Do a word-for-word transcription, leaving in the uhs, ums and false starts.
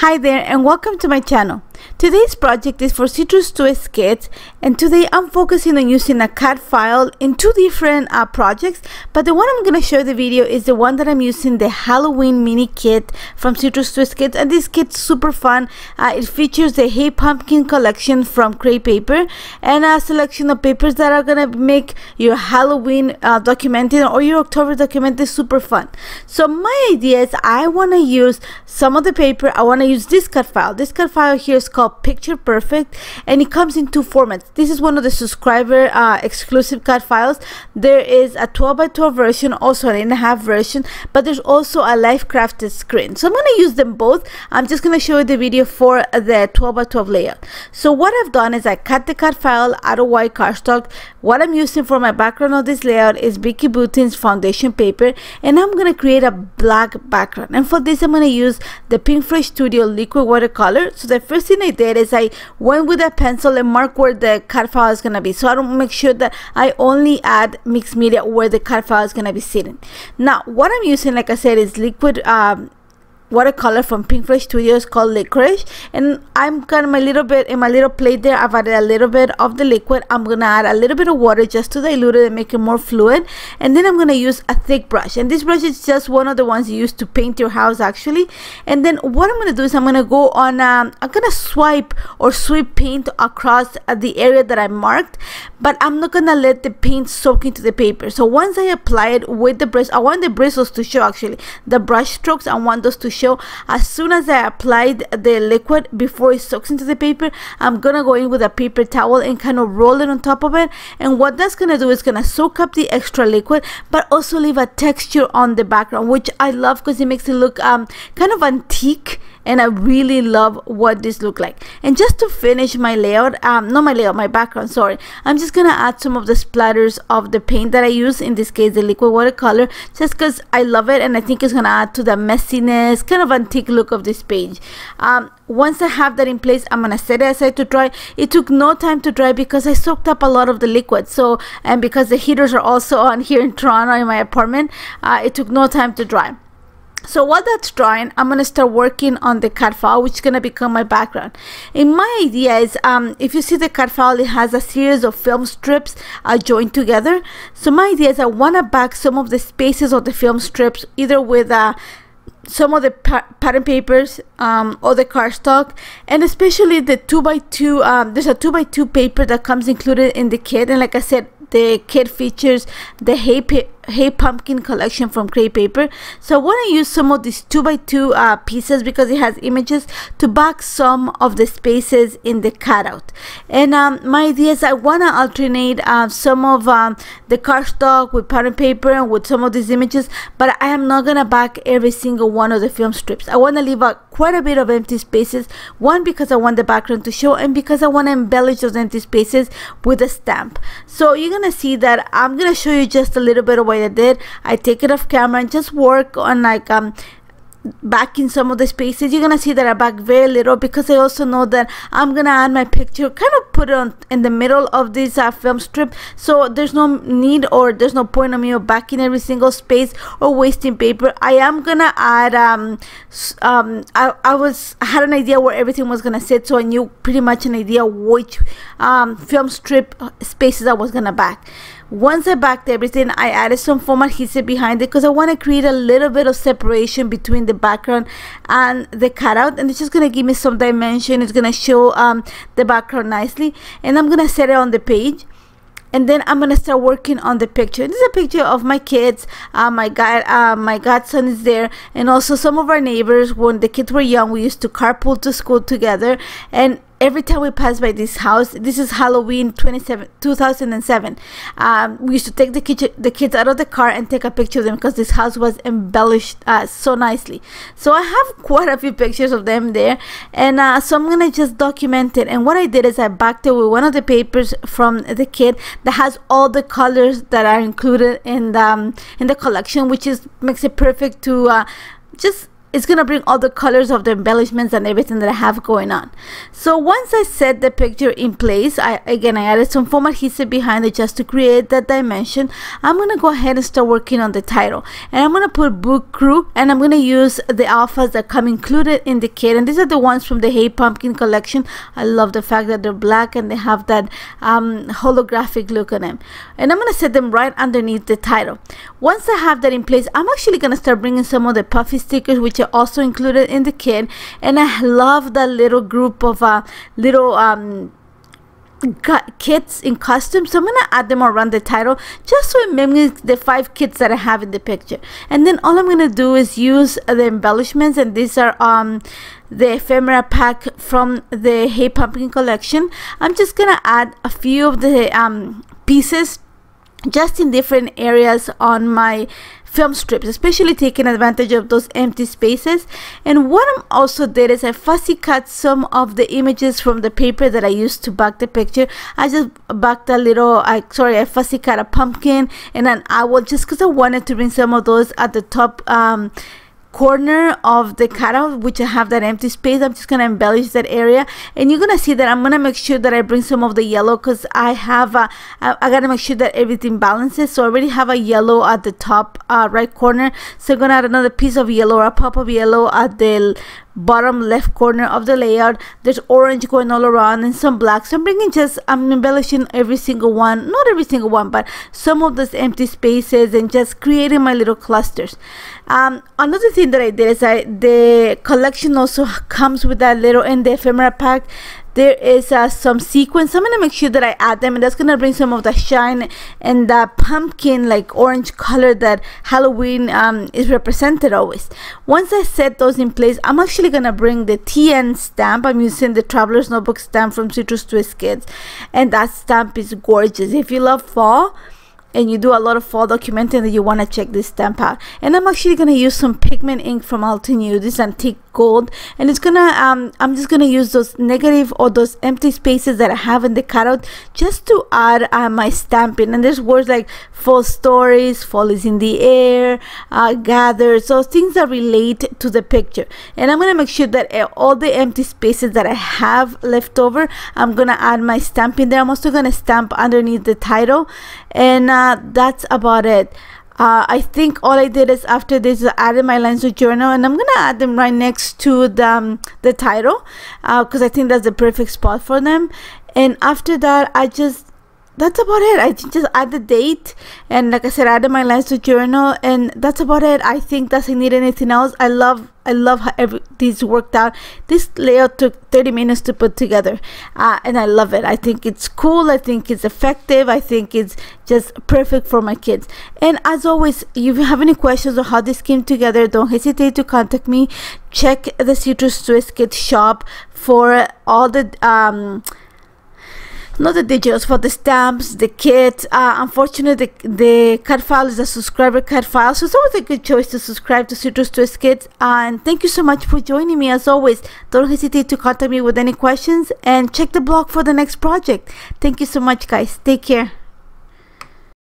Hi there and welcome to my channel. Today's project is for Citrus Twist Kits, and today I'm focusing on using a C A D file in two different uh, projects, but the one I'm going to show the video is the one that I'm using, the Halloween mini kit from Citrus Twist Kits, and this kit's super fun. Uh, it features the Hey Pumpkin collection from crepe paper and a selection of papers that are going to make your Halloween uh, documenting or your October documenting super fun. So my idea is I want to use some of the paper. I want to use this C A D file. This C A D file here is called Picture Perfect, and it comes in two formats. This is one of the subscriber uh, exclusive C A D files. There is a twelve by twelve version, also an eight and a half version, but there's also a live crafted screen. So I'm going to use them both. I'm just going to show you the video for the twelve by twelve layout. So what I've done is I cut the C A D file out of white cardstock. What I'm using for my background of this layout is Vicky Boutin's foundation paper, and I'm going to create a black background. And for this, I'm going to use the Pink Fresh Studio liquid watercolor. So the first thing I did is I went with a pencil and marked where the C A D file is going to be, so I don't make sure that I only add mixed media where the C A D file is going to be sitting. Now what I'm using, like I said, is liquid um, watercolor from Pink Fresh Studios called Licorice, and I'm kind of my little bit in my little plate there. I've added a little bit of the liquid. I'm gonna add a little bit of water just to dilute it and make it more fluid, and then I'm gonna use a thick brush, and this brush is just one of the ones you use to paint your house actually. And then what I'm gonna do is I'm gonna go on um, I'm gonna swipe or sweep paint across uh, the area that I marked, but I'm not gonna let the paint soak into the paper. So once I apply it with the brush, I want the bristles to show, actually the brush strokes, I want those to show. As soon as I applied the liquid, before it soaks into the paper, I'm gonna go in with a paper towel and kind of roll it on top of it, and what that's gonna do is gonna soak up the extra liquid but also leave a texture on the background, which I love because it makes it look um, kind of antique, and I really love what this look like. And just to finish my layout, um, not my layout, my background, sorry, I'm just gonna add some of the splatters of the paint that I use, in this case the liquid watercolor, just because I love it and I think it's gonna add to the messiness, kind of antique look of this page. Um, once I have that in place, I'm gonna set it aside to dry. It took no time to dry because I soaked up a lot of the liquid, so, and because the heaters are also on here in Toronto in my apartment, uh, it took no time to dry. So while that's drying, I'm gonna start working on the C A D file, which is gonna become my background. And my idea is, um, if you see the C A D file, it has a series of film strips uh, joined together. So my idea is I wanna back some of the spaces of the film strips, either with uh, some of the pa pattern papers um, or the cardstock, and especially the two by two. Um, there's a two by two paper that comes included in the kit, and like I said, the kit features the Hey, hey Pumpkin collection from crepe paper. So I want to use some of these two by two uh, pieces because it has images to back some of the spaces in the cutout. And um, my idea is I want to alternate uh, some of um, the cardstock with pattern paper and with some of these images, but I am not gonna back every single one of the film strips. I want to leave out quite a bit of empty spaces, one because I want the background to show, and because I want to embellish those empty spaces with a stamp. So you're gonna see that I'm gonna show you just a little bit of what I did. I take it off camera and just work on like um backing some of the spaces. You're gonna see that I back very little because I also know that I'm gonna add my picture, kind of put it on in the middle of this uh, film strip, so there's no need or there's no point of me of backing every single space or wasting paper. I am gonna add um um I, I was I had an idea where everything was gonna sit, so I knew pretty much an idea which um film strip spaces I was gonna back. Once I backed everything, I added some foam adhesive behind it because I want to create a little bit of separation between the background and the cutout, and it's just going to give me some dimension. It's going to show um, the background nicely, and I'm going to set it on the page. And then I'm gonna start working on the picture. This is a picture of my kids. Uh, my god, uh, my godson is there, and also some of our neighbors. When the kids were young, we used to carpool to school together, and every time we pass by this house, this is Halloween two thousand seven, um, we used to take the, kitchen, the kids out of the car and take a picture of them because this house was embellished uh, so nicely. So I have quite a few pictures of them there, and uh, so I'm gonna just document it. And what I did is I backed it with one of the papers from the kit that has all the colors that are included in the, um, in the collection, which is makes it perfect to uh, just it's gonna bring all the colors of the embellishments and everything that I have going on. So once I set the picture in place, I again I added some foam adhesive behind it just to create that dimension. I'm gonna go ahead and start working on the title, and I'm gonna put Book Crew, and I'm gonna use the alphas that come included in the kit, and these are the ones from the Hey Pumpkin collection. I love the fact that they're black and they have that um, holographic look on them, and I'm gonna set them right underneath the title. Once I have that in place, I'm actually gonna start bringing some of the puffy stickers, which are also included in the kit, and I love that little group of uh, little um, kits in custom, so I'm gonna add them around the title just so it mimics the five kits that I have in the picture. And then all I'm gonna do is use the embellishments, and these are um the ephemera pack from the Hey Pumpkin collection. I'm just gonna add a few of the um pieces just in different areas on my film strips, especially taking advantage of those empty spaces. And what I'm also did is I fussy cut some of the images from the paper that I used to back the picture. I just backed a little, I sorry, I fussy cut a pumpkin and an owl just because I wanted to bring some of those at the top um, corner of the cutout, which I have that empty space. I'm just gonna embellish that area, and you're gonna see that I'm gonna make sure that I bring some of the yellow because I have a, I, I gotta make sure that everything balances. So I already have a yellow at the top uh, right corner, so I'm gonna add another piece of yellow or a pop of yellow at the bottom left corner of the layout. There's orange going all around and some black, so I'm bringing just I'm embellishing every single one, not every single one, but some of those empty spaces, and just creating my little clusters. Um, another thing that I did is I the collection also comes with that little, in the ephemera pack there is uh, some sequins. I'm gonna make sure that I add them, and that's gonna bring some of the shine and that pumpkin like orange color that Halloween um, is represented always. Once I set those in place, I'm actually gonna bring the T N stamp. I'm using the Traveler's Notebook stamp from Citrus Twist Kids, and that stamp is gorgeous. If you love fall and you do a lot of fall documenting, that you want to check this stamp out. And I'm actually going to use some pigment ink from Altenew, this antique gold, and it's gonna um I'm just gonna use those negative or those empty spaces that I have in the cutout just to add uh, my stamping. And there's words like fall stories, fall is in the air, uh, gather, so things that relate to the picture. And I'm gonna make sure that uh, all the empty spaces that I have left over, I'm gonna add my stamping there. I'm also gonna stamp underneath the title, and uh, that's about it. Uh, I think all I did is after this is added my lines of journal, and I'm gonna add them right next to the, um, the title because uh, I think that's the perfect spot for them. And after that, I just that's about it. I just add the date, and like I said, I added my lines to journal, and that's about it. I think doesn't need anything else. I love I love how every these worked out. This layout took thirty minutes to put together, uh, and I love it. I think it's cool. I think it's effective. I think it's just perfect for my kids. And as always, if you have any questions on how this came together, don't hesitate to contact me. Check the Citrus Twist Kids shop for all the um not the digitals, for the stamps, the kit. Uh, unfortunately, the, the cut file is a subscriber cut file, so it's always a good choice to subscribe to Citrus Twist Kids. Uh, and thank you so much for joining me. As always, don't hesitate to contact me with any questions, and check the blog for the next project. Thank you so much, guys. Take care.